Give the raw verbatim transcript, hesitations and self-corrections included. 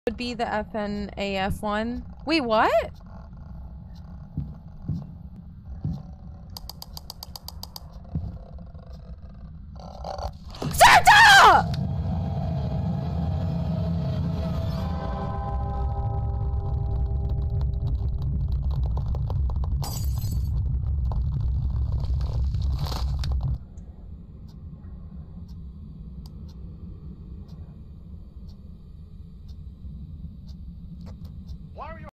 would be the F N A F one. Wait, what?